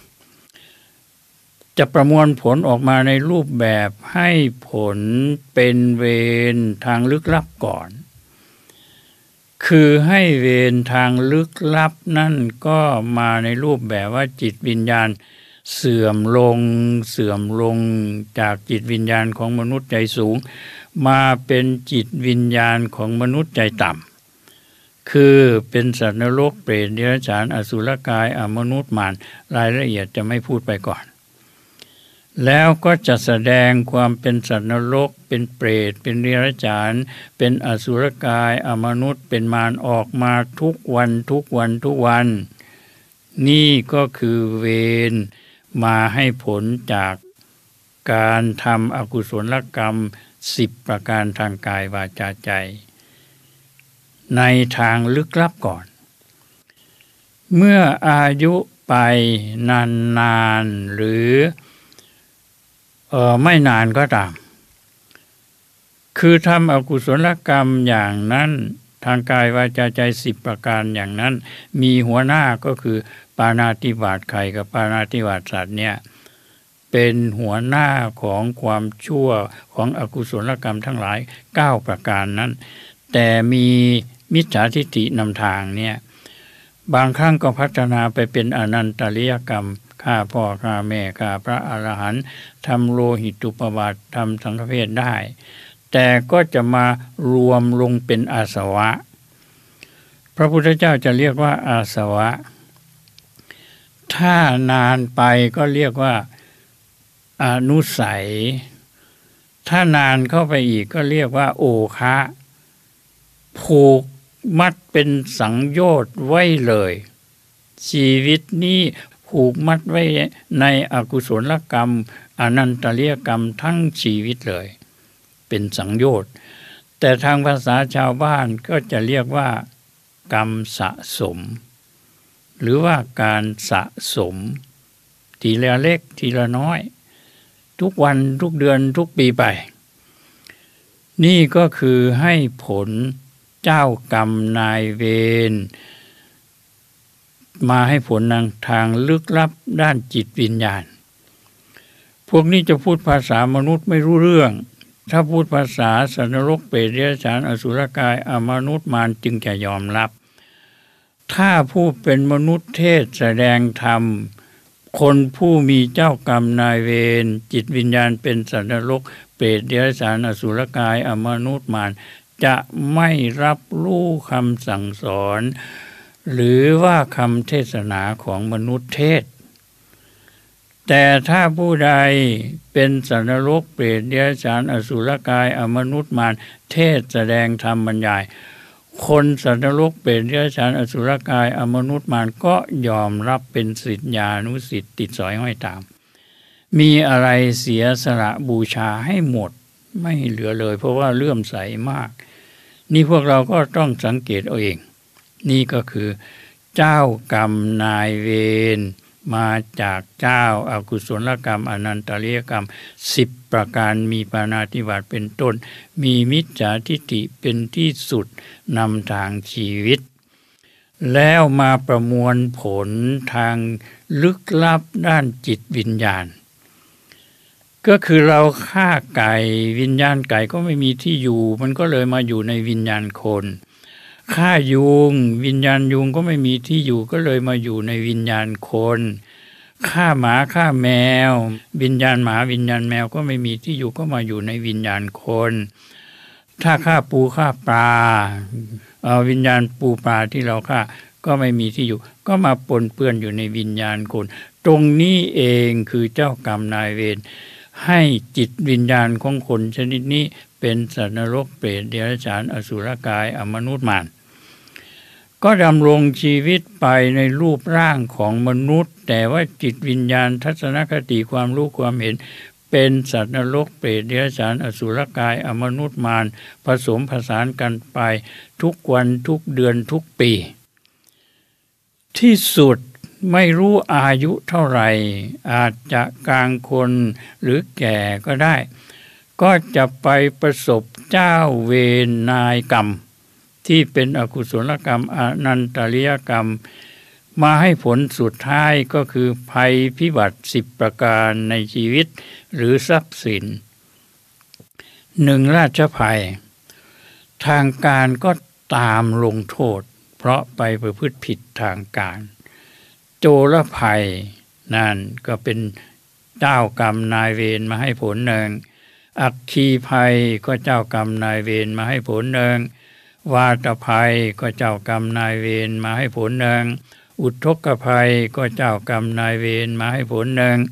จะประมวลผลออกมาในรูปแบบให้ผลเป็นเวรทางลึกลับก่อนคือให้เวรทางลึกลับนั่นก็มาในรูปแบบว่าจิตวิญญาณเสื่อมลงเสื่อมลงจากจิตวิญญาณของมนุษย์ใจสูงมาเป็นจิตวิญญาณของมนุษย์ใจต่ำคือเป็นสัตว์นรกเปรตเดรัจฉานอสุรกายอมนุษย์มารรายละเอียดจะไม่พูดไปก่อนแล้วก็จะแสดงความเป็นสัตว์นรกเป็นเปรตเป็นเดรัจฉานเป็นอสุรกายอมนุษย์เป็นมารออกมาทุกวันทุกวันทุกวันนี่ก็คือเวรมาให้ผลจากการทำอกุศลกรรมสิบประการทางกายวาจาใจในทางลึกลับก่อนเมื่ออายุไปนานๆหรือเออไม่นานก็ตามคือทำอกุศลกรรมอย่างนั้นทางกายวาจาใจสิบประการอย่างนั้นมีหัวหน้าก็คือปาณาติบาตไข่กับปาณาติบาตสัตว์เนี่ยเป็นหัวหน้าของความชั่วของอกุศลกรรมทั้งหลายเก้าประการนั้นแต่มีมิจฉาทิฏฐินำทางเนี่ยบางครั้งก็พัฒนาไปเป็นอนันตริยกรรมฆ่าพ่อฆ่าแม่ฆ่าพระอรหันต์ทำโลหิตุปบาททำสังฆเพศได้แต่ก็จะมารวมลงเป็นอาสวะพระพุทธเจ้าจะเรียกว่าอาสวะถ้านานไปก็เรียกว่าอนุสัยถ้านานเข้าไปอีกก็เรียกว่าโอคะผูกมัดเป็นสังโยชน์ไว้เลยชีวิตนี้ผูกมัดไว้ในอกุศลกรรมอนันตริยกรรมทั้งชีวิตเลยเป็นสังโยชน์แต่ทางภาษาชาวบ้านก็จะเรียกว่ากรรมสะสมหรือว่าการสะสมทีละเล็กทีละน้อยทุกวันทุกเดือนทุกปีไปนี่ก็คือให้ผลเจ้ากรรมนายเวรมาให้ผลทางลึกลับด้านจิตวิญญาณพวกนี้จะพูดภาษามนุษย์ไม่รู้เรื่องถ้าพูดภาษาสัตว์นรกเปรตเดรัจฉานอสุรกายอมนุษย์มารจึงจะยอมรับถ้าผู้เป็นมนุษย์เทศแสดงธรรมคนผู้มีเจ้ากรรมนายเวรจิตวิญญาณเป็นสัตว์นรกเปรตเดรัจฉานอสุรกายอมนุษย์มารจะไม่รับรู้คำสั่งสอนหรือว่าคำเทศนาของมนุษย์เทศแต่ถ้าผู้ใดเป็นสัตว์นรกเปรตเดรัจฉานอสุรกายอมนุษย์มารเทศแสดงธรรมบรรยายคนสัตว์นรกเปรตเดรัจฉานอสุรกายอมนุษย์มารก็ยอมรับเป็นศิษยานุศิษย์ติดสอยห้อยตามมีอะไรเสียสละบูชาให้หมดไม่เหลือเลยเพราะว่าเลื่อมใสมากนี่พวกเราก็ต้องสังเกตเอาเองนี่ก็คือเจ้ากรรมนายเวรมาจากเจ้าอากุศลกรรมอนันตริยกรรมสิบประการมีปาณาติบาตเป็นต้นมีมิจฉาทิฏฐิเป็นที่สุดนำทางชีวิตแล้วมาประมวลผลทางลึกลับด้านจิตวิญญาณก็คือเราฆ่าไก่วิญญาณไก่ก็ไม่มีที่อยู่มันก็เลยมาอยู่ในวิญญาณคนฆ่ายุงวิญญาณยุงก็ไม่มีที่อยู่ก็เลยมาอยู่ในวิญญาณคนฆ่าหมาฆ่าแมววิญญาณหมาวิญญาณแมวก็ไม่มีที่อยู่ก็มาอยู่ในวิญญาณคนถ้าฆ่าปูฆ่าปลาเอาวิญญาณปูปลาที่เราฆ่าก็ไม่มีที่อยู่ก็มาปนเปื้อนอยู่ในวิญญาณคนตรงนี้เองคือเจ้ากรรมนายเวรให้จิตวิญญาณของคนชนิดนี้เป็นสัตว์นรกเปรตเดรัจฉานอสุรกายอมนุษย์มารก็ดำรงชีวิตไปในรูปร่างของมนุษย์แต่ว่าจิตวิญญาณทัศนคติความรู้ความเห็นเป็นสัตว์นรกเปรตเดรัจฉานอสุรกายอมนุษย์มารผสมผสานกันไปทุกวันทุกเดือนทุกปีที่สุดไม่รู้อายุเท่าไหร่อาจจะกลางคนหรือแก่ก็ได้ก็จะไปประสบเจ้าเวรนายกรรมที่เป็นอกุศลกรรมอนันตริยกรรมมาให้ผลสุดท้ายก็คือภัยพิบัติสิบประการในชีวิตหรือทรัพย์สินหนึ่งราชภัยทางการก็ตามลงโทษเพราะไปประพฤติผิดทางการโจรภัยนั่นก็เป็นเจ้ากรรมนายเวรมาให้ผลหนึ่งอัคคีภัยก็เจ้ากรรมนายเวรมาให้ผลหนึ่งวาตภัยก็เจ้ากรรมนายเวรมาให้ผลหนึ่งอุทกภัยก็เจ้ากรรมนายเวรมาให้ผลหนึ่ง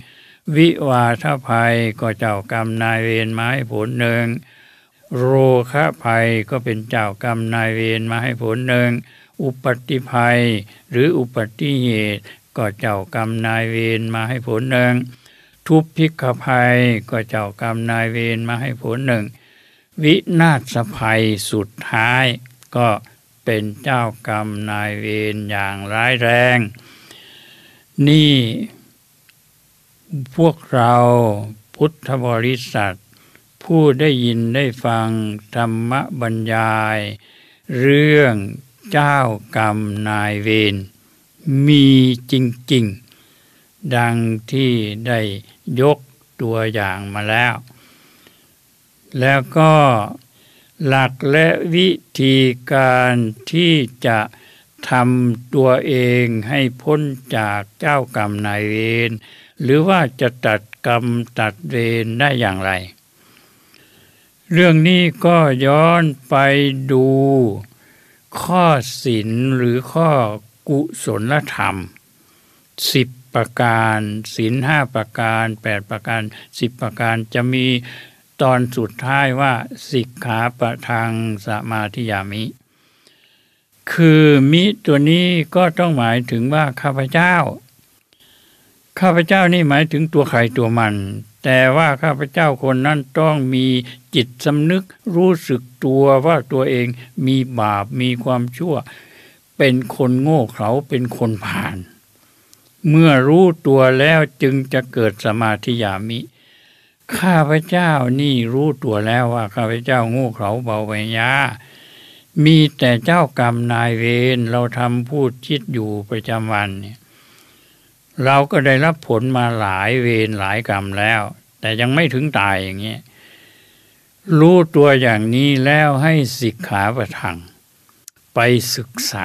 วิวาทภัยก็เจ้ากรรมนายเวรมาให้ผลหนึ่งโรคะภัยก็เป็นเจ้ากรรมนายเวรมาให้ผลหนึ่งอุปัติภัยหรืออุปัติเหตุก็เจ้ากรรมนายเวรมาให้ผลหนึ่งทุพพิกภัยก็เจ้ากรรมนายเวรมาให้ผลหนึ่งวินาศภัยสุดท้ายก็เป็นเจ้ากรรมนายเวรอย่างร้ายแรงนี่พวกเราพุทธบริษัทผู้ได้ยินได้ฟังธรรมบรรยายเรื่องเจ้ากรรมนายเวรมีจริงๆดังที่ได้ยกตัวอย่างมาแล้วแล้วก็หลักและวิธีการที่จะทำตัวเองให้พ้นจากเจ้ากรรมนายเวรหรือว่าจะตัดกรรมตัดเวรได้อย่างไรเรื่องนี้ก็ย้อนไปดูข้อศีลหรือข้อกุศลธรรมสิบประการศีลห้าประการแปดประการสิบประการจะมีตอนสุดท้ายว่าสิกขาปะทังสมาธิยามิคือมิตัวนี้ก็ต้องหมายถึงว่าข้าพเจ้าข้าพเจ้านี่หมายถึงตัวใครตัวมันแต่ว่าข้าพเจ้าคนนั้นต้องมีจิตสำนึกรู้สึกตัวว่าตัวเองมีบาปมีความชั่วเป็นคนโง่เขลาเป็นคนผ่านเมื่อรู้ตัวแล้วจึงจะเกิดสมาธิยามิข้าพเจ้านี่รู้ตัวแล้วว่าข้าพเจ้าโง่เขลาเบาปัญญามีแต่เจ้ากรรมนายเวรเราทำพูดคิดอยู่ประจำวันเนี่ยเราก็ได้รับผลมาหลายเวรหลายกรรมแล้วแต่ยังไม่ถึงตายอย่างนี้รู้ตัวอย่างนี้แล้วให้สิกขาปะทังไปศึกษา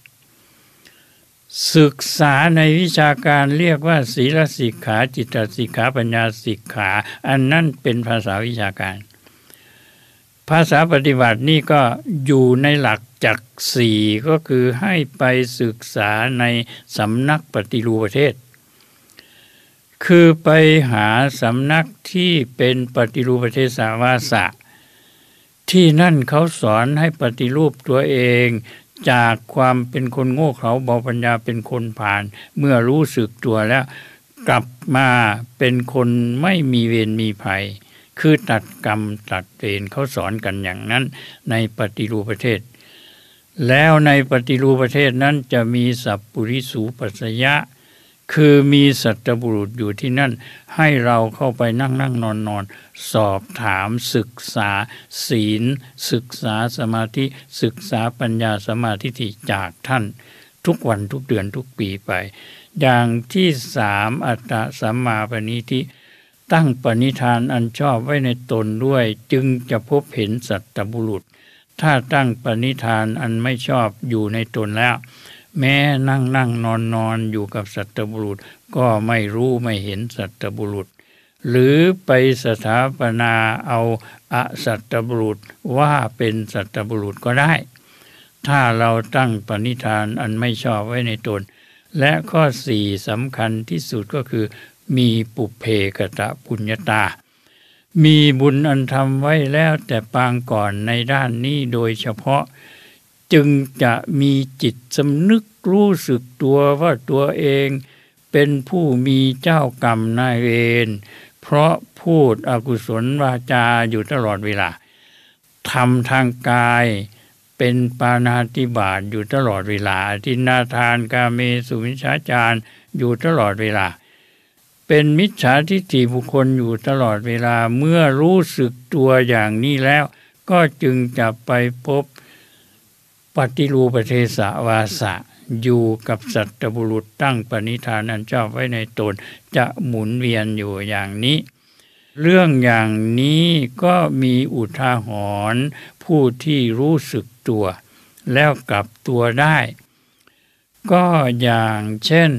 ศึกษาในวิชาการเรียกว่าศีลสิกขาจิตสิกขาปัญญาสิกขาอันนั้นเป็นภาษาวิชาการภาษาปฏิบัตินี่ก็อยู่ในหลักจักสี่ก็คือให้ไปศึกษาในสำนักปฏิรูปประเทศคือไปหาสำนักที่เป็นปฏิรูปประเทศสาวาสะที่นั่นเขาสอนให้ปฏิรูปตัวเองจากความเป็นคนโง่เขลาเบาปัญญาเป็นคนผ่านเมื่อรู้สึกตัวแล้วกลับมาเป็นคนไม่มีเวรมีภัยคือตัดกรรมตัดเวรเขาสอนกันอย่างนั้นในปฏิรูปประเทศแล้วในปฏิรูปประเทศนั้นจะมีสัพปุริสูปัสสยะคือมีสัตบุรุษอยู่ที่นั่นให้เราเข้าไปนั่งนั่งนอนนอนสอบถามศึกษาศีลศึกษาสมาธิศึกษาปัญญาสมาธิจากท่านทุกวันทุกเดือนทุกปีไปอย่างที่สามอัตตสัมมาปณิธิตั้งปณิธานอันชอบไว้ในตนด้วยจึงจะพบเห็นสัตบุรุษถ้าตั้งปณิธานอันไม่ชอบอยู่ในตนแล้วแม้นั่งนั่งนอนนอนอยู่กับสัตบุรุษก็ไม่รู้ไม่เห็นสัตบุรุษหรือไปสถาปนาเอาอสัตบุรุษว่าเป็นสัตบุรุษก็ได้ถ้าเราตั้งปณิธานอันไม่ชอบไว้ในตนและข้อสี่สำคัญที่สุดก็คือมีปุเพกตปุญญาตามีบุญอันทำไว้แล้วแต่ปางก่อนในด้านนี้โดยเฉพาะจึงจะมีจิตสำนึกรู้สึกตัวว่าตัวเองเป็นผู้มีเจ้ากรรมนายเวรเพราะพูดอกุศลวาจาอยู่ตลอดเวลาทำทางกายเป็นปาณาติบาตอยู่ตลอดเวลาทินนาทานกาเมสุมิจฉาจารอยู่ตลอดเวลาเป็นมิจฉาทิฏฐิบุคคลอยู่ตลอดเวลาเมื่อรู้สึกตัวอย่างนี้แล้วก็จึงจะไปพบปฏิรูปประเทศวาสะอยู่กับสัตบุรุษตั้งปณิธานอันชอบไว้ในตนจะหมุนเวียนอยู่อย่างนี้เรื่องอย่างนี้ก็มีอุทาหรณ์ผู้ที่รู้สึกตัวแล้วกลับตัวได้ก็อย่างเช่น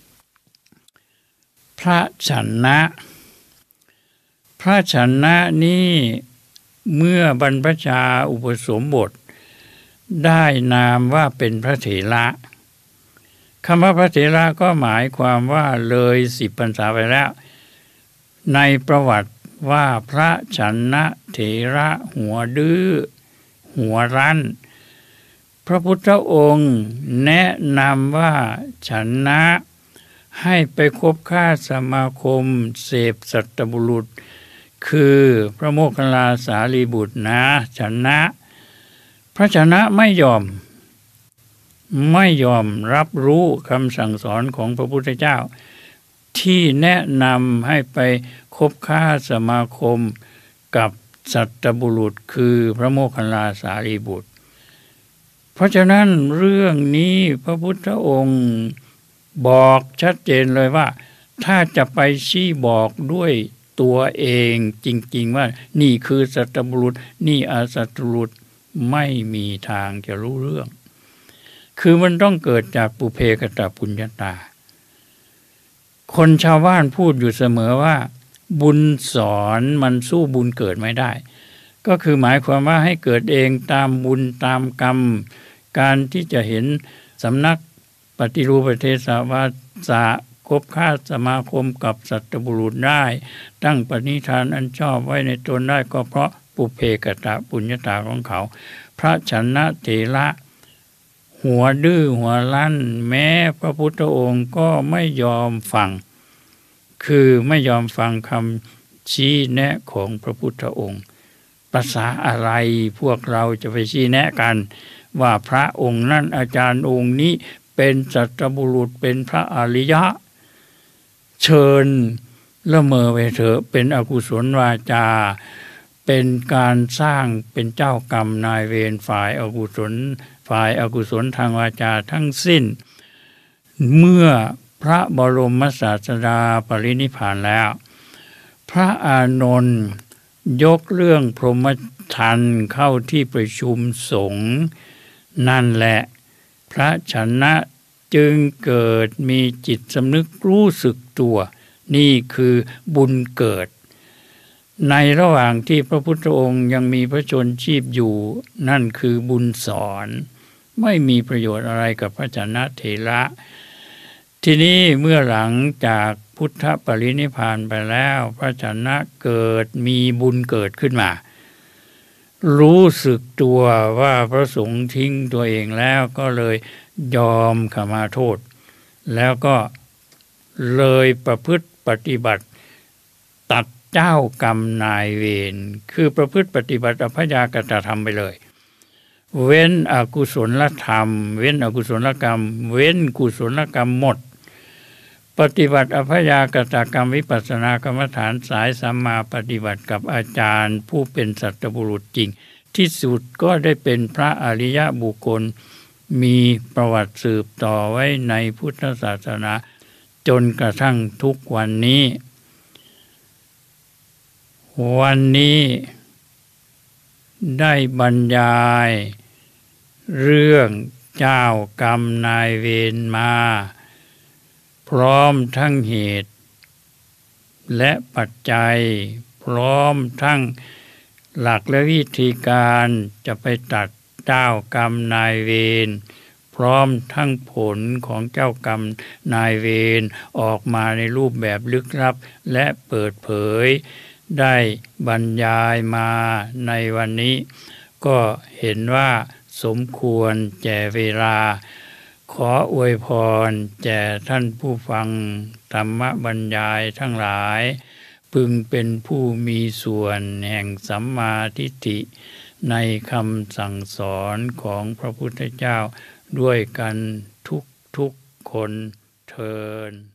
พระชนะพระชนะนี้เมื่อบรรพชาอุปสมบทได้นามว่าเป็นพระเถระคำว่าพระเถระก็หมายความว่าเลยสิบพรรษาไปแล้วในประวัติว่าพระชนะเถระหัวดื้อหัวรั้นพระพุทธองค์แนะนำว่าชนะให้ไปคบค้าสมาคมเสพสัตบุรุษคือพระโมคคัลลาสารีบุตรนะชนะพระชนะไม่ยอมไม่ยอมรับรู้คำสั่งสอนของพระพุทธเจ้าที่แนะนำให้ไปคบค้าสมาคมกับสัตบุรุษคือพระโมคคัลลาสารีบุตรเพราะฉะนั้นเรื่องนี้พระพุทธองค์บอกชัดเจนเลยว่าถ้าจะไปชี้บอกด้วยตัวเองจริงๆว่านี่คือสัตบุรุษนี่อสัตบุรุษไม่มีทางจะรู้เรื่องคือมันต้องเกิดจากปุเพกตปุญญาตาคนชาวบ้านพูดอยู่เสมอว่าบุญสอนมันสู้บุญเกิดไม่ได้ก็คือหมายความว่าให้เกิดเองตามบุญตามกรรมการที่จะเห็นสำนักปฏิรูปประเทศวาสะคบค้าสมาคมกับสัตบุรุษได้ตั้งปณิธานอันชอบไว้ในตนได้ก็เพราะปุเพกตปุญญาตาของเขาพระชนะเถระหัวดื้อหัวรั้นแม้พระพุทธองค์ก็ไม่ยอมฟังคือไม่ยอมฟังคำชี้แนะของพระพุทธองค์ภาษาอะไรพวกเราจะไปชี้แนะกันว่าพระองค์นั้นอาจารย์องค์นี้เป็นสัตบุรุษเป็นพระอริยะเชิญละเมอไปเถอะเป็นอกุศลวาจาเป็นการสร้างเป็นเจ้ากรรมนายเวรฝ่ายอกุศลฝ่ายอกุศลทางวาจาทั้งสิ้นเมื่อพระบรมศาสดาปรินิพพานแล้วพระอานนท์ยกเรื่องพรหมทัณฑ์เข้าที่ประชุมสงฆ์นั่นแหละพระชนะจึงเกิดมีจิตสำนึกรู้สึกตัวนี่คือบุญเกิดในระหว่างที่พระพุทธองค์ยังมีพระชนชีพอยู่นั่นคือบุญสอนไม่มีประโยชน์อะไรกับพระชนะเถระทีนี้เมื่อหลังจากพุทธปรินิพพานไปแล้วพระชนะเกิดมีบุญเกิดขึ้นมารู้สึกตัวว่าพระสงฆ์ทิ้งตัวเองแล้วก็เลยยอมขมาโทษแล้วก็เลยประพฤติปฏิบัติตัดเจ้ากรรมนายเวรคือประพฤติปฏิบัติอภยากตธรรมไปเลยเว้นอกุศลธรรมเว้นอกุศลกรรมเว้นกุศลกรรมหมดปฏิบัติอภยากตกรรมวิปัสสนากรรมฐานสายสัมมาปฏิบัติกับอาจารย์ผู้เป็นสัตบุรุษจริงที่สุดก็ได้เป็นพระอริยบุคคลมีประวัติสืบต่อไว้ในพุทธศาสนาจนกระทั่งทุกวันนี้วันนี้ได้บรรยายเรื่องเจ้ากรรมนายเวรมาพร้อมทั้งเหตุและปัจจัยพร้อมทั้งหลักและวิธีการจะไปตัดเจ้ากรรมนายเวรพร้อมทั้งผลของเจ้ากรรมนายเวรออกมาในรูปแบบลึกลับและเปิดเผยได้บรรยายมาในวันนี้ก็เห็นว่าสมควรแก่เวลาขออวยพรแก่ท่านผู้ฟังธรรมบรรยายทั้งหลายพึงเป็นผู้มีส่วนแห่งสัมมาทิฏฐิในคำสั่งสอนของพระพุทธเจ้าด้วยกันทุกทุกคนเทอญ